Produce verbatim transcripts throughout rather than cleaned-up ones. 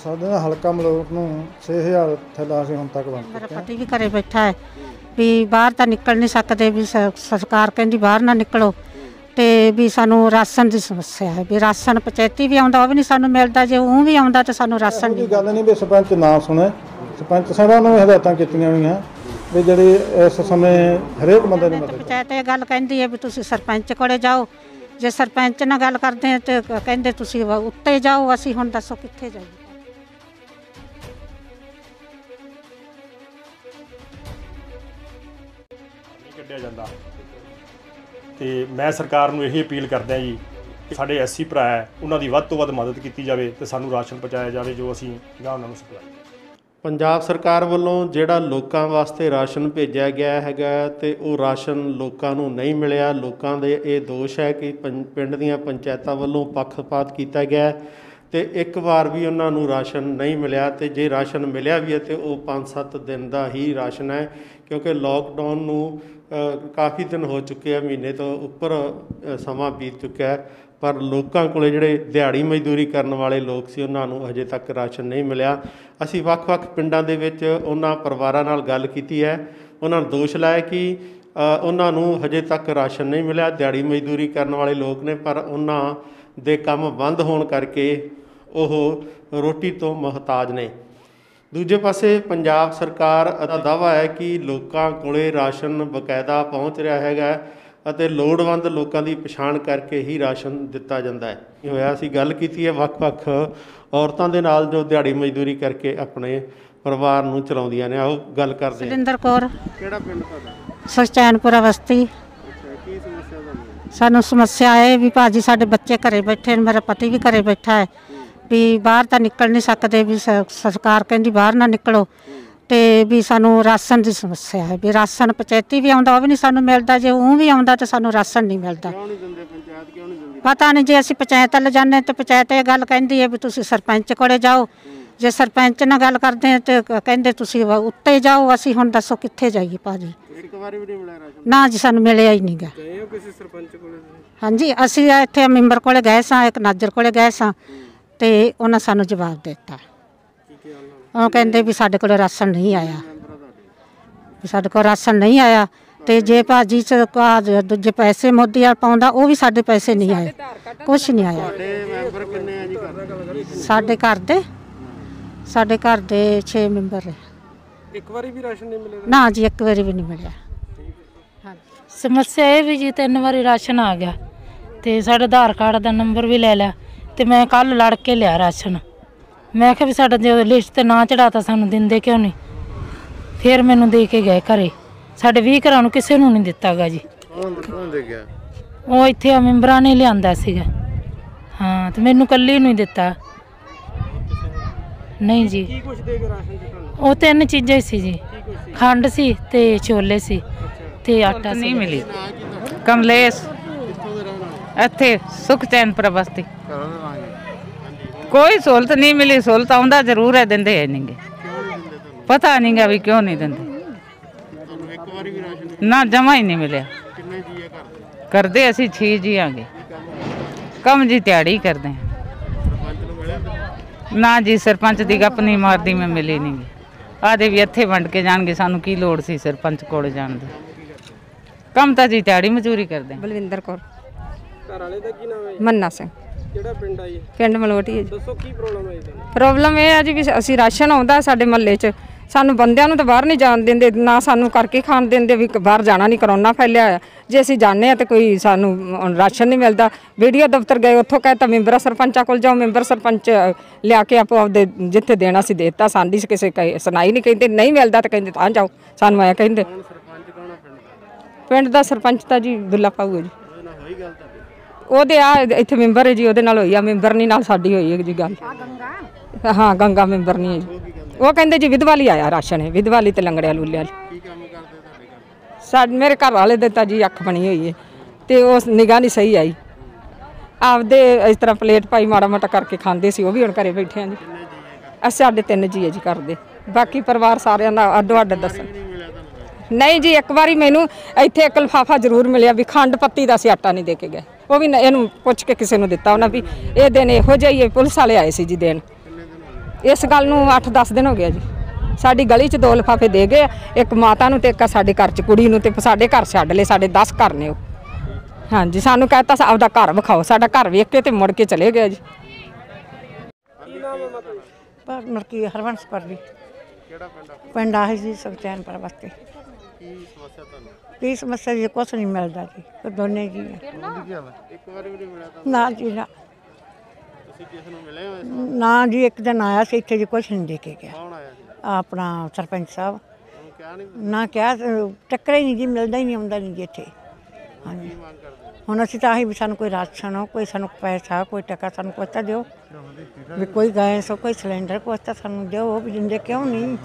ਸਾਡੇ ਨਾਲ ਹਲਕਾ ਮਲੋਟ ਨੂੰ ਛੇ ਹਜ਼ਾਰ ਥੈਲਾ ਅਸੀਂ ਹੁਣ ਤੱਕ ਵੰਡ ਮੇਰਾ ਪਤੀ ਵੀ ਘਰੇ ਬੈਠਾ ਹੈ ਵੀ ਬਾਹਰ ਤਾਂ ਨਿਕਲ ਨਹੀਂ ਸਕਦੇ ਵੀ ਸਰਕਾਰ ਕਹਿੰਦੀ ਬਾਹਰ ਨਾ ਨਿਕਲੋ ਤੇ ਵੀ ਸਾਨੂੰ ਰਾਸ਼ਨ ਦੀ ਸਮੱਸਿਆ ਹੈ ਵੀ ਰਾਸ਼ਨ ਪੰਚਾਇਤੀ ਵੀ ਆਉਂਦਾ ਉਹ ਵੀ ਨਹੀਂ ਸਾਨੂੰ ਮਿਲਦਾ ਜੇ ਉਹ ਵੀ ਆਉਂਦਾ ਤਾਂ ਸਾਨੂੰ ਰਾਸ਼ਨ ਦੀ ਗੱਲ ਨਹੀਂ ਵੀ ਸਰਪੰਚ ਨਾ ਸੁਣੇ ਸਰਪੰਚ ਸਾਹਿਬਾਂ ਨੂੰ ਹਦਾਇਤਾਂ ਕੀਤੀਆਂ ਹੋਈਆਂ ਵੀ ਜਿਹੜੀ ਇਸ ਸਮੇਂ ਹਰੇਕ ਬੰਦੇ ਨੂੰ ਮਦਦ ਪੰਚਾਇਤ ਇਹ ਗੱਲ ਕਹਿੰਦੀ ਹੈ ਵੀ ਤੁਸੀਂ ਸਰਪੰਚ ਕੋਲੇ ਜਾਓ ਜੇ ਸਰਪੰਚ ਨਾਲ ਗੱਲ ਕਰਦੇ ਆ ਤੇ ਕਹਿੰਦੇ ਤੁਸੀਂ ਉੱਤੇ ਜਾਓ ਅਸੀਂ ਹੁਣ ਦੱਸੋ ਕਿੱਥੇ ਜਾਈਏ। ਕੱਢਿਆ ਜਾਂਦਾ ਤੇ ਮੈਂ ਸਰਕਾਰ ਨੂੰ ਇਹੀ ਅਪੀਲ ਕਰਦਾ ਜੀ ਕਿ ਸਾਡੇ ਐਸਸੀ ਭਰਾ ਹੈ ਉਹਨਾਂ ਦੀ ਵੱਧ ਤੋਂ ਵੱਧ ਮਦਦ ਕੀਤੀ ਜਾਵੇ ਤੇ ਸਾਨੂੰ ਰਾਸ਼ਨ ਪਹੁੰਚਾਇਆ ਜਾਵੇ ਜੋ ਅਸੀਂ ਜਾਂ ਉਹਨਾਂ ਨੂੰ ਸਪਲਾਈ। ਪੰਜਾਬ ਸਰਕਾਰ ਵੱਲੋਂ ਜਿਹੜਾ ਲੋਕਾਂ ਵਾਸਤੇ ਰਾਸ਼ਨ ਭੇਜਿਆ ਗਿਆ ਹੈਗਾ ਤੇ ਉਹ ਰਾਸ਼ਨ ਲੋਕਾਂ ਨੂੰ ਨਹੀਂ ਮਿਲਿਆ। ਲੋਕਾਂ ਦੇ ਇਹ ਦੋਸ਼ ਹੈ ਕਿ ਪਿੰਡ ਦੀਆਂ ਪੰਚਾਇਤਾਂ ਵੱਲੋਂ ਪੱਖਪਾਤ ਕੀਤਾ ਗਿਆ ਤੇ ਇੱਕ ਵਾਰ ਵੀ ਉਹਨਾਂ ਨੂੰ ਰਾਸ਼ਨ ਨਹੀਂ ਮਿਲਿਆ ਤੇ ਜੇ ਰਾਸ਼ਨ ਮਿਲਿਆ ਵੀ ਹੈ ਤੇ ਉਹ ਪੰਜ ਸੱਤ ਦਿਨ ਦਾ ਹੀ ਰਾਸ਼ਨ ਹੈ ਕਿਉਂਕਿ ਲੋਕਡਾਊਨ ਨੂੰ ਕਾਫੀ ਦਿਨ ਹੋ ਚੁੱਕੇ ਆ, ਮਹੀਨੇ ਤੋਂ ਉੱਪਰ ਸਮਾਂ ਬੀਤ ਚੁੱਕਿਆ ਹੈ ਪਰ ਲੋਕਾਂ ਕੋਲੇ ਜਿਹੜੇ ਦਿਹਾੜੀ ਮਜ਼ਦੂਰੀ ਕਰਨ ਵਾਲੇ ਲੋਕ ਸੀ ਉਹਨਾਂ ਨੂੰ ਹਜੇ ਤੱਕ ਰਾਸ਼ਨ ਨਹੀਂ ਮਿਲਿਆ। ਅਸੀਂ ਵੱਖ-ਵੱਖ ਪਿੰਡਾਂ ਦੇ ਵਿੱਚ ਉਹਨਾਂ ਪਰਿਵਾਰਾਂ ਨਾਲ ਗੱਲ ਕੀਤੀ ਹੈ, ਉਹਨਾਂ ਨੂੰ ਦੋਸ਼ ਲਾਇਆ ਕਿ ਉਹਨਾਂ ਨੂੰ ਹਜੇ ਤੱਕ ਰਾਸ਼ਨ ਨਹੀਂ ਮਿਲਿਆ। ਦਿਹਾੜੀ ਮਜ਼ਦੂਰੀ ਕਰਨ ਵਾਲੇ ਲੋਕ ਨੇ ਪਰ ਉਹਨਾਂ ਦੇ ਕੰਮ ਬੰਦ ਹੋਣ ਕਰਕੇ ਉਹ ਰੋਟੀ ਤੋਂ ਮੁਹਤਾਜ ਨੇ। ਦੂਜੇ ਪਾਸੇ ਪੰਜਾਬ ਸਰਕਾਰ ਦਾ ਦਾਅਵਾ ਹੈ ਕਿ ਲੋਕਾਂ ਕੋਲੇ ਰਾਸ਼ਨ ਬਕਾਇਦਾ ਪਹੁੰਚ ਰਿਹਾ ਹੈਗਾ ਅਤੇ ਲੋੜਵੰਦ ਲੋਕਾਂ ਦੀ ਪਛਾਣ ਕਰਕੇ ਹੀ ਰਾਸ਼ਨ ਦਿੱਤਾ ਜਾਂਦਾ ਹੈ। ਹੋਇਆ ਅਸੀਂ ਗੱਲ ਕੀਤੀ ਹੈ ਵੱਖ-ਵੱਖ ਔਰਤਾਂ ਦੇ ਨਾਲ ਜੋ ਦਿਹਾੜੀ ਮਜ਼ਦੂਰੀ ਕਰਕੇ ਆਪਣੇ ਪਰਿਵਾਰ ਨੂੰ ਚਲਾਉਂਦੀਆਂ ਨੇ। ਆਓ ਗੱਲ ਕਰਦੇ ਹਾਂ। ਸੁਰਿੰਦਰ ਕੌਰ। ਕਿਹੜਾ ਪਿੰਡ ਤੁਹਾਡਾ? ਸੁਖਚੈਨਪੁਰਾ ਬਸਤੀ। ਕੀ ਸਮੱਸਿਆ ਤੁਹਾਨੂੰ? ਸਾਨੂੰ ਸਮੱਸਿਆ ਇਹ ਵੀ ਭਾਜੀ ਸਾਡੇ ਬੱਚੇ ਘਰੇ ਬੈਠੇ ਨੇ, ਮੇਰਾ ਪਤੀ ਵੀ ਘਰੇ ਬੈਠਾ ਹੈ ਵੀ ਬਾਹਰ ਤਾਂ ਨਿਕਲ ਨਹੀਂ ਸਕਦੇ ਵੀ ਸਰਕਾਰ ਕਹਿੰਦੀ ਬਾਹਰ ਨਾ ਨਿਕਲੋ ਤੇ ਵੀ ਸਾਨੂੰ ਰਾਸ਼ਨ ਦੀ ਸਮੱਸਿਆ ਹੈ ਵੀ ਰਾਸ਼ਨ ਪੰਚਾਇਤੀ ਵੀ ਆਉਂਦਾ ਉਹ ਵੀ ਨਹੀਂ ਸਾਨੂੰ ਮਿਲਦਾ ਜੇ ਉਹ ਵੀ ਆਉਂਦਾ ਤਾਂ ਸਾਨੂੰ ਰਾਸ਼ਨ ਨਹੀਂ ਮਿਲਦਾ। ਕਿਉਂ ਨਹੀਂ ਦਿੰਦੇ ਪੰਚਾਇਤ? ਕਿਉਂ ਨਹੀਂ ਦਿੰਦੀ? ਪਤਾ ਨਹੀਂ ਜੇ ਅਸੀਂ ਪੰਚਾਇਤ ਵੱਲ ਜਾਂਦੇ ਤੇ ਪੰਚਾਇਤ ਇਹ ਗੱਲ ਕਹਿੰਦੀ ਹੈ ਵੀ ਤੁਸੀਂ ਸਰਪੰਚ ਕੋਲੇ ਜਾਓ ਜੇ ਸਰਪੰਚ ਨਾਲ ਗੱਲ ਕਰਦੇ ਆ ਤੇ ਕਹਿੰਦੇ ਤੁਸੀਂ ਉੱਤੇ ਜਾਓ ਅਸੀਂ ਹੁਣ ਦੱਸੋ ਕਿੱਥੇ ਜਾਈਏ ਭਾਜੀ। ਇੱਕ ਵਾਰੀ ਵੀ ਨਹੀਂ ਮਿਲਿਆ ਰਾਸ਼ਨ? ਨਾ ਜੀ ਸਾਨੂੰ ਮਿਲਿਆ ਹੀ ਨਹੀਂ ਗਾ। ਗਏ ਹੋ ਕਿਸੇ ਸਰਪੰਚ ਕੋਲੇ? ਹਾਂਜੀ ਅਸੀਂ ਇੱਥੇ ਮੈਂਬਰ ਕੋਲੇ ਗਏ ਸਾਂ, ਇੱਕ ਨਾਜਰ ਕੋਲੇ ਗਏ ਸਾਂ ਤੇ ਉਹਨਾਂ ਸਾਨੂੰ ਜਵਾਬ ਦਿੱਤਾ। ਉਹ ਕਹਿੰਦੇ ਵੀ ਸਾਡੇ ਕੋਲ ਰਾਸ਼ਨ ਨਹੀਂ ਆਇਆ ਵੀ ਸਾਡੇ ਕੋਲ ਰਾਸ਼ਨ ਨਹੀਂ ਆਇਆ ਤੇ ਜੇ ਭਾਜੀ ਚ ਦੂਜੇ ਪੈਸੇ ਮੋਦੀ ਆ ਪਾਉਂਦਾ ਉਹ ਵੀ ਸਾਡੇ ਪੈਸੇ ਨਹੀਂ ਆਏ, ਕੁਛ ਨਹੀਂ ਆਇਆ। ਮੈਂਬਰ ਕਿੰਨੇ ਆ ਜੀ ਘਰ? ਸਾਡੇ ਘਰ ਦੇ ਸਾਡੇ ਘਰ ਦੇ ਛੇ ਮੈਂਬਰ। ਇੱਕ ਵਾਰੀ ਵੀ ਰਾਸ਼ਨ ਨਹੀਂ ਮਿਲਿਆ? ਨਾ ਜੀ ਇੱਕ ਵਾਰੀ ਵੀ ਨਹੀਂ ਮਿਲਿਆ। ਸਮੱਸਿਆ ਇਹ ਵੀ ਜੀ ਤਿੰਨ ਵਾਰੀ ਰਾਸ਼ਨ ਆ ਗਿਆ ਤੇ ਸਾਡਾ ਆਧਾਰ ਕਾਰਡ ਦਾ ਨੰਬਰ ਵੀ ਲੈ ਲਿਆ ਤੇ ਮੈਂ ਕੱਲ ਲੜ ਕੇ ਲਿਆ ਰਾਸ਼ਨ। ਮੈਂ ਕਿਹਾ ਵੀ ਸਾਡਾ ਜੇ ਲਿਸਟ ਤੇ ਨਾ ਚੜਾਤਾ ਸਾਨੂੰ ਦਿੰਦੇ ਕਿਉਂ ਨਹੀਂ? ਫਿਰ ਮੈਨੂੰ ਦੇ ਕੇ ਗਏ ਘਰੇ। ਸਾਡੇ ਵੀਹ ਘਰਾਂ ਨੂੰ ਕਿਸੇ ਨੂੰ ਨਹੀਂ ਦਿੱਤਾ ਗਾ ਜੀ। ਕੌਣ ਦੇ ਗਿਆ? ਉਹ ਇੱਥੇ ਆ ਮੈਂਬਰਾਂ ਨੇ ਲਿਆਂਦਾ ਸੀਗਾ। ਹਾਂ ਤੇ ਮੈਨੂੰ ਕੱਲੀ ਨੂੰ ਹੀ ਦਿੱਤਾ। ਨਹੀਂ ਜੀ ਕੀ ਕੁਛ ਦੇ ਕੇ ਰਾਸ਼ਨ ਦਿੱਤਾ? ਉਹ ਤਿੰਨ ਚੀਜ਼ਾਂ ਹੀ ਸੀ ਜੀ, ਖੰਡ ਸੀ ਤੇ ਛੋਲੇ ਸੀ ਤੇ ਆਟਾ ਨਹੀਂ ਮਿਲੀ। ਕਮਲੇਸ਼ ਇੱਥੇ ਸੁਖਚੈਨਪੁਰਾ ਬਸਤੀ। ਕੋਈ ਸਹੂਲਤ ਨਹੀਂ ਮਿਲੀ। ਸਹੂਲਤ ਆਉਂਦਾ ਜ਼ਰੂਰ ਹੈ, ਦਿੰਦੇ ਹੈ ਨਹੀਂ ਗੇ। ਪਤਾ ਨਹੀਂ ਗਾ ਵੀ ਕਿਉਂ ਨਹੀਂ ਦਿੰਦੇ। ਨਾ ਜਮਾ ਹੀ ਨਹੀਂ ਮਿਲਿਆ। ਕਰਦੇ ਅਸੀਂ ਛੇ ਜੀ ਆਂਗੇ ਕੰਮ ਜੀ ਦਿਹਾੜੀ ਕਰਦੇ ਹਾਂ। ਨਾ ਜੀ ਸਰਪੰਚ ਦੀ ਗੱਪ ਨਹੀਂ ਮਾਰਦੀ ਮੈਂ, ਮਿਲੀ ਨਹੀਂ ਗੀ। ਆਦੇ ਵੀ ਇੱਥੇ ਵੰਡ ਕੇ ਜਾਣਗੇ, ਸਾਨੂੰ ਕੀ ਲੋੜ ਸੀ ਸਰਪੰਚ ਕੋਲ ਜਾਣ ਦੀ। ਕੰਮ ਤਾਂ ਜੀ ਦਿਹਾੜੀ ਮਜ਼ਦੂਰੀ ਕਰਦੇ। ਬਲਵਿੰਦਰ ਕੌਰ। ਘਰ ਵਾਲੇ ਦਾ ਕੀ ਨਾਮ ਹੈ? ਮੰਨਾ ਸਿੰਘ। ਕਿਹੜਾ ਪਿੰਡ ਆ ਜੀ? ਪਿੰਡ ਮਲੋਟੀ ਹੈ ਜੀ। ਦੱਸੋ ਕੀ ਪ੍ਰੋਬਲਮ ਹੈ ਤੁਹਾਨੂੰ? ਪ੍ਰੋਬਲਮ ਇਹ ਆ ਜੀ ਵੀ ਅਸੀਂ ਰਾਸ਼ਨ ਆਉਂਦਾ ਸਾਡੇ ਮਹੱਲੇ 'ਚ, ਸਾਨੂੰ ਬੰਦਿਆਂ ਨੂੰ ਤਾਂ ਬਾਹਰ ਨਹੀਂ ਜਾਣ ਦਿੰਦੇ, ਨਾ ਸਾਨੂੰ ਕਰਕੇ ਖਾਣ ਦਿੰਦੇ ਵੀ ਬਾਹਰ ਜਾਣਾ ਨਹੀਂ, ਕਰੋਨਾ ਫੈਲਿਆ ਹੋਇਆ। ਜੇ ਅਸੀਂ ਜਾਂਦੇ ਹਾਂ ਤਾਂ ਕੋਈ ਸਾਨੂੰ ਰਾਸ਼ਨ ਨਹੀਂ ਮਿਲਦਾ। ਵੀਡੀਓ ਦਫ਼ਤਰ ਗਏ, ਉੱਥੋਂ ਕਹਿ ਤਾ ਮੈਂਬਰ ਸਰਪੰਚਾਂ ਕੋਲ ਜਾਓ, ਮੈਂਬਰ ਸਰਪੰਚ ਲਿਆ ਕੇ ਆਪੋ ਆਪਦੇ ਜਿੱਥੇ ਦੇਣਾ ਸੀ ਦੇ ਦਿੱਤਾ। ਸਾਡੀ ਕਿਸੇ ਸੁਣਾਈ ਨਹੀਂ, ਕਹਿੰਦੇ ਨਹੀਂ ਮਿਲਦਾ ਤਾਂ ਕਹਿੰਦੇ ਤਾਂ ਜਾਓ, ਸਾਨੂੰ ਆਇਆ ਕਹਿੰਦੇ। ਪਿੰਡ ਦਾ ਸਰਪੰਚ ਤਾਂ ਜੀ ਦੁੱਲਾ ਪਾਊ ਹੈ ਜੀ। ਉਹਦੇ ਆ ਇੱਥੇ ਮੈਂਬਰ ਹੈ ਜੀ, ਉਹਦੇ ਨਾਲ ਹੋਈ ਆ। ਮੈਂਬਰ ਨਹੀਂ ਨਾਲ ਸਾਡੀ ਹੋਈ ਹੈ ਜੀ ਗੱਲ। ਹਾਂ ਗੰਗਾ ਮੈਂਬਰ ਨਹੀਂ ਹੈ ਜੀ। ਉਹ ਕਹਿੰਦੇ ਜੀ ਵਿਧਵਾ ਲਈ ਆਇਆ ਰਾਸ਼ਨ ਹੈ, ਵਿਧਵਾ ਲਈ ਤੇ ਲੰਗੜਿਆ ਲੂਲਿਆ ਲਈ। ਸਾਡੇ ਮੇਰੇ ਘਰ ਵਾਲੇ ਦੇ ਤਾਂ ਜੀ ਅੱਖ ਬਣੀ ਹੋਈ ਹੈ ਤੇ ਉਸ ਨਿਗਾਹ ਨਹੀਂ ਸਹੀ ਆਈ। ਆਪਦੇ ਇਸ ਤਰ੍ਹਾਂ ਪਲੇਟ ਪਾਈ ਮਾੜਾ ਮੋਟਾ ਕਰਕੇ ਖਾਂਦੇ ਸੀ, ਉਹ ਵੀ ਹੁਣ ਘਰੇ ਬੈਠੇ ਆ ਜੀ। ਅਸੀਂ ਸਾਡੇ ਤਿੰਨ ਜੀ ਹੈ ਜੀ ਘਰ ਦੇ, ਬਾਕੀ ਪਰਿਵਾਰ ਸਾਰਿਆਂ ਦਾ ਅੱਡੋ ਅੱਡ ਦੱਸਣ। ਨਹੀਂ ਜੀ ਇੱਕ ਵਾਰੀ ਮੈਨੂੰ ਇੱਥੇ ਇੱਕ ਲਿਫਾਫਾ ਜ਼ਰੂਰ ਮਿਲਿਆ ਵੀ ਖੰਡ ਪੱਤੀ ਦਾ ਅਸੀਂ ਆਟਾ ਨਹੀਂ ਦੇ ਕੇ ਗਏ। ਉਹ ਵੀ ਇਹਨੂੰ ਪੁੱਛ ਕੇ ਕਿਸੇ ਨੂੰ ਦਿੱਤਾ ਉਹਨਾਂ ਵੀ ਇਹ ਦਿਨ ਇਹੋ ਜਿਹਾ ਹੀ। ਪੁਲਿਸ ਵਾਲੇ ਆਏ ਸੀ ਜੀ ਦੇਣ। ਇਸ ਗੱਲ ਨੂੰ ਅੱਠ ਦਸ ਦਿਨ ਹੋ ਗਿਆ ਜੀ। ਸਾਡੀ ਗਲੀ 'ਚ ਦੋ ਲਿਫਾਫੇ ਦੇ ਗਏ, ਇੱਕ ਮਾਤਾ ਨੂੰ ਤੇ ਇੱਕ ਸਾਡੇ ਘਰ 'ਚ ਕੁੜੀ ਨੂੰ, ਤੇ ਸਾਡੇ ਘਰ ਛੱਡ ਲਏ। ਸਾਡੇ ਦਸ ਘਰ ਨੇ ਉਹ। ਹਾਂਜੀ, ਸਾਨੂੰ ਕਹਿਤਾ ਆਪਦਾ ਘਰ ਵਿਖਾਓ, ਸਾਡਾ ਘਰ ਵੇਖ ਕੇ ਤੇ ਮੁੜ ਕੇ ਚਲੇ ਗਏ ਜੀ। ਪਰ ਮਰਕੀ ਹਰਵੰਸ ਪਰ ਵੀ ਕਿਹੜਾ ਪਿੰਡ ਆ? ਪਿੰਡ ਆਹ ਜੀ ਸੁਖਚੈਨਪੁਰ ਵਾਸਤੇ। ਕੀ ਸਮੱਸਿਆ ਤੁਹਾਨੂੰ? ਕੀ ਸਮੱਸਿਆ ਜੀ? ਕੁਛ ਨਹੀਂ ਮਿਲਦਾ ਜੀ, ਤੇ ਦੋਨੇ ਜੀ ਆ। ਇੱਕ ਵਾਰੀ ਵੀ ਨਹੀਂ ਮਿਲਿਆ ਤਾਂ? ਨਾ ਜੀ ਨਾ। ਤੁਸੀਂ ਕਿਸ ਨੂੰ ਮਿਲੇ ਹੋ ਇਸ ਵਾਰ? ਨਾ ਜੀ, ਇੱਕ ਦਿਨ ਆਇਆ ਸੀ ਇੱਥੇ ਜੀ, ਕੁਛ ਨਹੀਂ ਦੇ ਕੇ ਗਿਆ। ਕੌਣ ਆਇਆ ਸੀ? ਆਪਣਾ ਸਰਪੰਚ ਸਾਹਿਬ। ਉਹਨੂੰ ਕਿਹਾ ਨਹੀਂ? ਨਾ ਕਿਹਾ, ਟੱਕਰੇ ਹੀ ਨਹੀਂ ਜੀ, ਮਿਲਦਾ ਹੀ ਨਹੀਂ, ਆਉਂਦਾ ਨਹੀਂ ਜੀ ਇੱਥੇ। ਹਾਂਜੀ, ਕੀ ਮੰਗ ਕਰਦੇ ਹੋ? ਹੁਣ ਅਸੀਂ ਤਾਂ ਆਹੀ ਵੀ ਸਾਨੂੰ ਕੋਈ ਰਾਸ਼ਨ ਹੋ, ਕੋਈ ਸਾਨੂੰ ਪੈਸਾ, ਕੋਈ ਟਕਾ ਸਾਨੂੰ ਕੁਛ ਤਾਂ ਦਿਓ ਵੀ, ਕੋਈ ਗੈਸ, ਕੋਈ ਸਿਲੰਡਰ, ਕੁਛ ਤਾਂ ਸਾਨੂੰ ਦਿਓ। ਉਹ ਵੀ ਦਿੰਦੇ ਕਿਉਂ ਨਹੀਂ?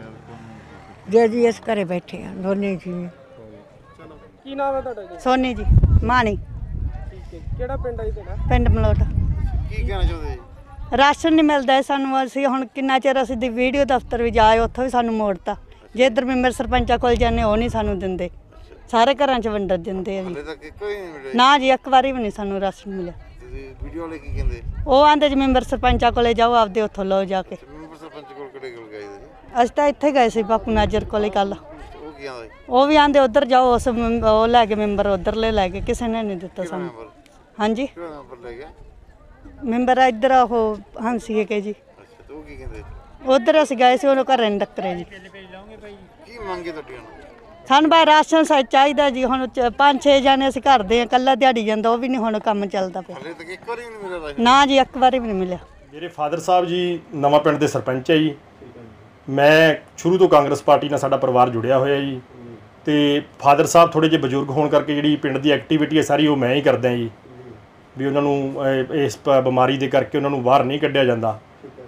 ਜੇ ਜੀ ਇਸ ਘਰੇ ਬੈਠੇ ਆ ਦੋਨੇ ਜੀ। ਕੀ ਨਾਮ ਹੈ ਤੁਹਾਡਾ ਜੀ? ਸੋਨੀ ਜੀ ਮਾਣੀ। ਠੀਕ ਹੈ, ਕਿਹੜਾ ਪਿੰਡ ਹੈ ਜੀ ਤੁਹਾਡਾ? ਪਿੰਡ ਮਲੋਟ। ਕੀ ਕਹਿਣਾ ਚਾਹੁੰਦੇ ਜੀ? ਰਾਸ਼ਨ ਨਹੀਂ ਮਿਲਦਾ ਹੈ ਸਾਨੂੰ। ਅਸੀਂ ਹੁਣ ਕਿੰਨਾ ਚਿਰ ਅਸੀਂ ਦੀ ਵੀਡੀਓ ਦਫ਼ਤਰ ਵੀ ਜਾਏ, ਉੱਥੋਂ ਵੀ ਸਾਨੂੰ ਮੋੜਤਾ। ਜੇ ਇੱਧਰ ਮੈਂਬਰ ਸਰਪੰਚਾਂ ਕੋਲ ਜਾਂਦੇ, ਉਹ ਨਹੀਂ ਸਾਨੂੰ ਦਿੰਦੇ। ਸਾਰੇ ਘਰਾਂ 'ਚ ਵੰਡ ਦਿੰਦੇ ਆ ਜੀ। ਨਾ ਜੀ, ਇੱਕ ਵਾਰੀ ਵੀ ਨਹੀਂ ਸਾਨੂੰ ਰਾਸ਼ਨ ਮਿਲਿਆ। ਵੀਡੀਓ ਵਾਲੇ ਕੀ ਕਹਿੰਦੇ? ਉਹ ਆਂਦੇ ਜੀ ਮੈਂਬਰ ਸਰਪੰਚਾਂ ਕੋਲੇ ਜਾਓ, ਆਪਦੇ ਉੱਥੋਂ ਲਓ ਜਾ ਕੇ। ਮੈਂਬਰ ਸਰਪੰਚ ਕੋਲ ਕਿਹੜੇ ਕੋਲ ਗਏ ਜੀ? ਅਸੀਂ ਤਾਂ ਇੱਥੇ ਗਏ ਸੀ ਬਾਪੂ ਨਾਜਰ ਕੋਲੇ ਕੱਲ। ਉਹ ਕੀ ਆਂਦਾ? ਉਹ ਵੀ ਆਂਦੇ ਉੱਧਰ ਜਾਓ, ਉਸ ਮੈਂਬ- ਉਹ ਲੈ ਕੇ ਮੈਂਬਰ ਉੱਧਰਲੇ ਲੈ ਕੇ, ਕਿਸੇ ਨੇ ਨਹੀਂ ਦਿੱਤਾ ਸਾਨੂੰ। ਹਾਂਜੀ, ਕਿਹੜਾ ਨੰਬਰ ਲੈ ਗਿਆ? ਮੈਂਬਰ ਇੱਧਰ ਉਹ ਹੰਸੀ ਕੇ ਜੀ। ਅੱਛਾ, ਤੇ ਉਹ ਕੀ ਕਹਿੰਦੇ? ਉੱਧਰ ਅਸੀਂ ਗਏ ਸੀ, ਉਹਨੂੰ ਘਰੇ ਨਹੀਂ ਟੱਕਰੇ ਜੀ। ਕੀ ਮੰਗੇ ਤੁਹਾਡੀਆਂ? ਸਾਨੂੰ ਬਾਈ ਰਾਸ਼ਨ ਸਾ ਚਾਹੀਦਾ ਜੀ। ਹੁਣ ਚ- ਪੰਜ ਛੇ ਜਾਣੇ ਅਸੀਂ ਘਰ ਦੇ ਆ, ਇਕੱਲਾ ਦਿਹਾੜੀ ਜਾਂਦਾ, ਉਹ ਵੀ ਨਹੀਂ ਹੁਣ ਕੰਮ ਚੱਲਦਾ ਪਿਆ। ਹਲੇ ਤੱਕ ਇੱਕ ਵਾਰੀ ਵੀ ਨਹੀਂ ਮਿਲਿਆ ਰਾਸ਼ਨ? ਨਾ ਜੀ, ਇੱਕ ਵਾਰੀ ਵੀ ਨਹੀਂ ਮਿਲਿਆ। ਮੇਰੇ ਫਾਦਰ ਸਾਹਿਬ ਜੀ ਨਵਾਂ ਪਿੰਡ ਦੇ ਸਰਪੰਚ ਹੈ ਜੀ। ਮੈਂ ਸ਼ੁਰੂ ਤੋਂ ਕਾਂਗਰਸ ਪਾਰਟੀ ਨਾਲ ਸਾਡਾ ਪਰਿਵਾਰ ਜੁੜਿਆ ਹੋਇਆ ਜੀ। ਤੇ ਫਾਦਰ ਸਾਹਿਬ ਥੋੜ੍ਹੇ ਜਿਹੇ ਬਜ਼ੁਰਗ ਹੋਣ ਕਰਕੇ ਜਿਹੜੀ ਪਿੰਡ ਦੀ ਐਕਟੀਵਿਟੀ ਹੈ ਸਾਰੀ ਉਹ ਮੈਂ ਹੀ ਕਰਦਾ ਜੀ। ਵੀ ਉਹਨਾਂ ਨੂੰ ਅਹ, ਇਸ ਪ- ਬਿਮਾਰੀ ਦੇ ਕਰਕੇ ਉਹਨਾਂ ਨੂੰ ਬਾਹਰ ਨਹੀਂ ਕੱਢਿਆ ਜਾਂਦਾ।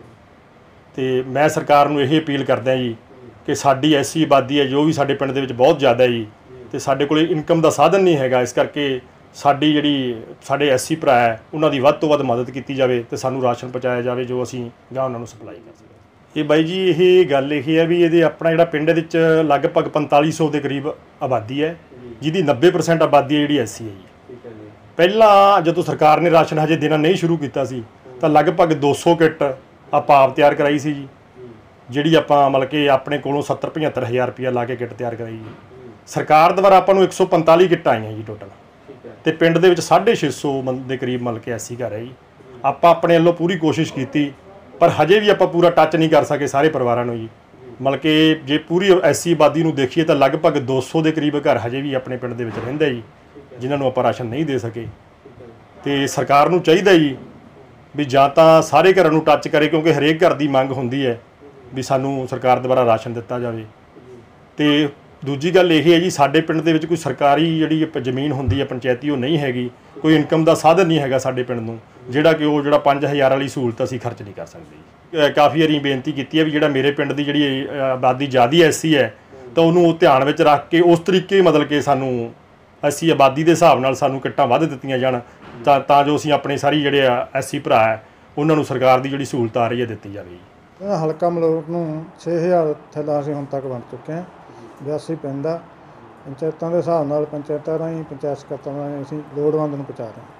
ਤੇ ਮੈਂ ਸਰਕਾਰ ਨੂੰ ਇਹ ਅਪੀਲ ਕਰਦਾ ਜੀ ਕਿ ਸਾਡੀ ਐਸੀ ਆਬਾਦੀ ਹੈ ਜੋ ਵੀ ਸਾਡੇ ਪਿੰਡ ਦੇ ਵਿੱਚ ਬਹੁਤ ਜ਼ਿਆਦਾ ਹੈ ਜੀ, ਤੇ ਸਾਡੇ ਕੋਲ ਇਨਕਮ ਦਾ ਸਾਧਨ ਨਹੀਂ ਹੈਗਾ। ਇਸ ਕਰਕੇ ਸਾਡੀ ਜਿਹੜੀ ਸਾਡੇ ਐਸੀ ਭਰਾ ਹੈ ਉਹਨਾਂ ਦੀ ਵੱਧ ਤੋਂ ਵੱਧ ਮਦਦ ਕੀਤੀ ਜਾਵੇ ਤੇ ਸਾਨੂੰ ਰਾਸ਼ਨ ਪਹੁੰਚਾਇਆ ਜਾਵੇ, ਜੋ ਅਸੀਂ ਗਾਂ ਉਹਨਾਂ ਨੂੰ ਸਪਲਾਈ ਕਰ ਸਕੀਏ। ਇਹ ਬਾਈ ਜੀ, ਇਹ ਗੱਲ ਇਹ ਹੈ ਵੀ ਇਹਦੇ ਆਪਣਾ ਜਿਹੜਾ ਪਿੰਡ ਦੇ ਵਿੱਚ ਲਗਭਗ ਪੰਤਾਲੀ ਸੌ ਦੇ ਕਰੀਬ ਆਬਾਦੀ ਹੈ, ਜਿਹਦੀ ਨੱਬੇ ਪਰਸੈਂਟ ਆਬਾਦੀ ਹੈ ਜਿਹੜੀ ਐਸੀ ਹੈ ਜੀ। ਪਹਿਲਾਂ ਜਦੋਂ ਸਰਕਾਰ ਨੇ ਰਾਸ਼ਨ ਹਜੇ ਦੇਣਾ ਨਹੀਂ ਸ਼ੁਰੂ ਕੀਤਾ ਸੀ ਤਾਂ ਲਗਭਗ ਦੋ ਸੌ ਕਿੱਟ ਆਪਾਂ ਆਪ ਤਿਆਰ ਕਰਾਈ ਸੀ ਜੀ, ਜਿਹੜੀ ਆਪਾਂ ਮਤਲਬ ਕਿ ਆਪਣੇ ਕੋਲੋਂ ਸੱਤਰ ਪਝੱਤਰ ਹਜ਼ਾਰ ਰੁਪਇਆ ਲਾ ਕੇ ਕਿੱਟ ਤਿਆਰ ਕਰਾਈ ਜੀ। ਸਰਕਾਰ ਦੁਆਰਾ ਆਪਾਂ ਨੂੰ ਇੱਕ ਸੌ ਪੰਤਾਲੀ ਕਿੱਟਾਂ ਆਈਆਂ ਜੀ ਟੋਟਲ, ਤੇ ਪਿੰਡ ਦੇ ਵਿੱਚ ਸਾਢੇ ਛੇ ਸੌ ਦੇ ਕਰੀਬ ਮਤਲਬ ਕਿ ਐਸੀ ਘਰ ਹੈ ਜੀ। ਆਪਾਂ ਆਪਣੇ ਵੱਲੋਂ ਪੂਰੀ ਕੋਸ਼ਿਸ਼ ਕੀਤੀ, ਪਰ ਹਜੇ ਵੀ ਆਪਾਂ ਪੂਰਾ ਟੱਚ ਨਹੀਂ ਕਰ ਸਕੇ ਸਾਰੇ ਪਰਿਵਾਰਾਂ ਨੂੰ ਜੀ। ਮਤਲਬ ਕਿ ਜੇ ਪੂਰੀ ਐਸੀ ਆਬਾਦੀ ਨੂੰ ਦੇਖੀਏ ਤਾਂ ਲਗਭਗ ਦੋ ਸੌ ਦੇ ਕਰੀਬ ਘਰ ਹਜੇ ਵੀ ਆਪਣੇ ਪਿੰਡ ਦੇ ਵਿੱਚ ਰਹਿੰਦੇ ਜੀ, ਜਿਨ੍ਹਾਂ ਨੂੰ ਆਪਾਂ ਰਾਸ਼ਨ ਨਹੀਂ ਦੇ ਸਕੇ। ਤੇ ਸਰਕਾਰ ਨੂੰ ਚਾਹੀਦਾ ਜੀ ਵੀ ਜਾਂ ਤਾਂ ਸਾਰੇ ਘਰਾਂ ਨੂੰ ਟੱਚ ਕਰੇ, ਕਿਉਂਕਿ ਹਰੇਕ ਘਰ ਦੀ ਮੰਗ ਹੁੰਦੀ ਹੈ ਵੀ ਸਾਨੂੰ ਸਰਕਾਰ ਦੁਆਰਾ ਰਾਸ਼ਨ ਦਿੱਤਾ ਜਾਵੇ। ਤੇ ਦੂਜੀ ਗੱਲ ਇਹ ਹੈ ਜੀ, ਸਾਡੇ ਪਿੰਡ ਦੇ ਵਿੱਚ ਕੋਈ ਸਰਕਾਰੀ ਜਿਹੜੀ ਜ਼ਮੀਨ ਹੁੰਦੀ ਹੈ ਪੰਚਾਇਤੀ, ਉਹ ਨਹੀਂ ਹੈਗੀ। ਕੋਈ ਇਨਕਮ ਦਾ ਸਾਧਨ ਨਹੀਂ ਹੈਗਾ ਸਾਡੇ ਪਿੰਡ ਨੂੰ, ਜਿਹੜਾ ਕਿ ਉਹ ਜਿਹੜਾ ਪੰਜ ਹਜ਼ਾਰ ਵਾਲੀ ਸਹੂਲਤ ਅਸੀਂ ਖਰਚ ਨਹੀਂ ਕਰ ਸਕਦੇ। ਕਾਫੀ ਵਾਰੀ ਬੇਨਤੀ ਕੀਤੀ ਹੈ ਵੀ ਜਿਹੜਾ ਮੇਰੇ ਪਿੰਡ ਦੀ ਜਿਹੜੀ ਆਬਾਦੀ ਜ਼ਿਆਦਾ ਐਸੀ ਹੈ ਤਾਂ ਉਹਨੂੰ ਉਹ ਧਿਆਨ ਵਿੱਚ ਰੱਖ ਕੇ ਉਸ ਤਰੀਕੇ ਮਤਲਬ ਕਿ ਸਾਨੂੰ ਅਸੀਂ ਆਬਾਦੀ ਦੇ ਹਿਸਾਬ ਨਾਲ ਸਾਨੂੰ ਕਿੱਟਾਂ ਵੱਧ ਦਿੱਤੀਆਂ ਜਾਣ, ਤਾਂ ਤਾਂ ਜੋ ਅਸੀਂ ਆਪਣੇ ਸਾਰੀ ਜਿਹੜੇ ਐਸੀ ਭਰਾ ਹੈ ਉਹਨਾਂ ਨੂੰ ਸਰਕਾਰ ਦੀ ਜਿਹੜੀ ਸਹੂਲਤ ਆ ਰਹੀ ਹੈ ਦਿੱਤੀ ਜਾਵੇ ਜੀ। ਹਲਕਾ ਮਲੋਟ ਨੂੰ ਛੇ ਹਜ਼ਾਰ ਥੈਲਾ ਅਸੀਂ ਹੁਣ ਤੱਕ ਵੰਡ ਚੁੱਕੇ ਹਾਂ। ਬਿਆਸੀ ਪਿੰਡ ਆ, ਪੰਚਾਇਤਾਂ ਦੇ ਹਿਸਾਬ ਨਾਲ ਪੰਚਾਇਤਾਂ ਰਾਹੀਂ, ਪੰਚਾਇਤ ਸਕੱਤਰਾਂ ਰਾਹੀਂ ਅਸੀਂ ਲੋੜਵੰਦ ਨੂੰ ਪਹੁੰਚਾ ਰਹੇ ਹਾਂ।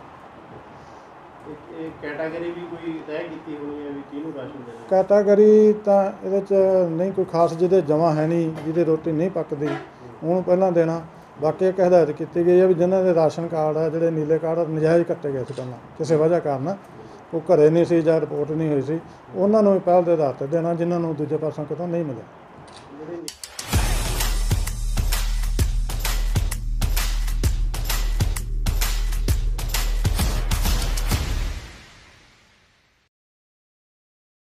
ਇਹ ਕੈਟਾਗਰੀ ਵੀ ਕੋਈ ਤੈਅ ਕੀਤੀ ਹੋਣੀ ਹੈ ਵੀ ਕਿਹਨੂੰ ਰਾਸ਼ਨ ਦੇਣਾ? ਕੈਟਾਗਰੀ ਤਾਂ ਇਹਦੇ 'ਚ ਨਹੀਂ ਕੋਈ ਖਾਸ, ਜਿਹਦੇ ਜਮ੍ਹਾਂ ਹੈ ਨਹੀਂ, ਜਿਹਦੀ ਰੋਟੀ ਨਹੀਂ ਪੱਕਦੀ, ਉਹਨੂੰ ਪਹਿਲਾਂ ਦੇਣਾ। ਬਾਕੀ ਇੱਕ ਹਦਾਇਤ ਕੀਤੀ ਗਈ ਹੈ ਵੀ ਜਿਨ੍ਹਾਂ ਦੇ ਰਾਸ਼ਨ ਕਾਰਡ ਆ, ਜਿਹੜੇ ਨੀਲੇ ਕਾਰਡ ਨਜਾਇਜ਼ ਕੱਟੇ ਗਏ ਸੀ ਪਹਿਲਾਂ ਕਿਸੇ ਵਜ੍ਹਾ ਕਾਰਨ, ਉਹ ਘਰੇ ਨਹੀਂ ਸੀ ਜਾਂ ਰਿਪੋਰਟ ਨਹੀਂ ਹੋਈ ਸੀ, ਉਹਨਾਂ ਨੂੰ ਵੀ ਪਹਿਲ ਦੇ ਆਧਾਰ 'ਤੇ ਦੇਣਾ, ਜਿਨ੍ਹਾਂ ਨੂੰ ਦੂਜੇ ਪਾਸੋਂ ਕਿਤੋਂ ਨਹੀਂ ਮਿਲਿਆ।